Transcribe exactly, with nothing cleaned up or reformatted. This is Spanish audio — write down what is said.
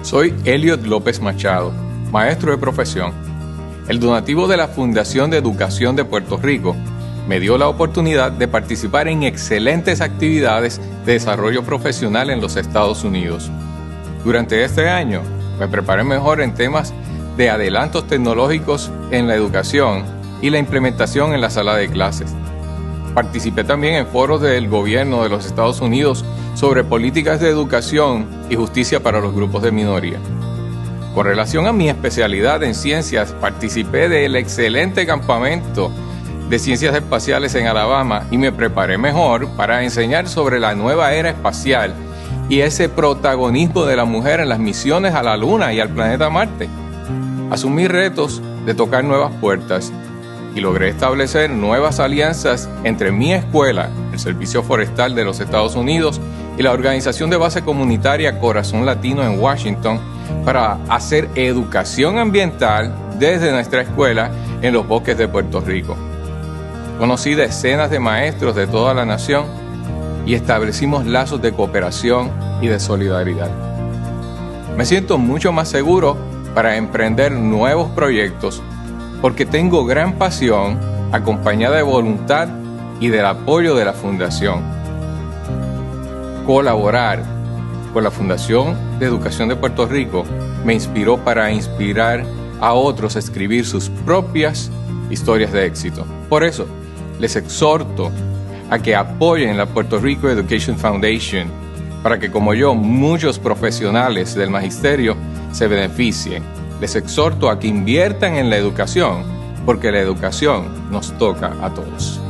Soy Eliot López Machado, maestro de profesión. El donativo de la Fundación de Educación de Puerto Rico me dio la oportunidad de participar en excelentes actividades de desarrollo profesional en los Estados Unidos. Durante este año me preparé mejor en temas de adelantos tecnológicos en la educación y la implementación en la sala de clases. Participé también en foros del gobierno de los Estados Unidos sobre políticas de educación y justicia para los grupos de minoría. Con relación a mi especialidad en ciencias, participé del excelente campamento de ciencias espaciales en Alabama y me preparé mejor para enseñar sobre la nueva era espacial y ese protagonismo de la mujer en las misiones a la Luna y al planeta Marte. Asumí retos de tocar nuevas puertas y logré establecer nuevas alianzas entre mi escuela, el Servicio Forestal de los Estados Unidos, y la organización de base comunitaria Corazón Latino en Washington para hacer educación ambiental desde nuestra escuela en los bosques de Puerto Rico. Conocí decenas de maestros de toda la nación y establecimos lazos de cooperación y de solidaridad. Me siento mucho más seguro para emprender nuevos proyectos porque tengo gran pasión acompañada de voluntad y del apoyo de la Fundación. Colaborar con la Fundación de Educación de Puerto Rico me inspiró para inspirar a otros a escribir sus propias historias de éxito. Por eso, les exhorto a que apoyen la Puerto Rico Education Foundation para que, como yo, muchos profesionales del magisterio se beneficien. Les exhorto a que inviertan en la educación porque la educación nos toca a todos.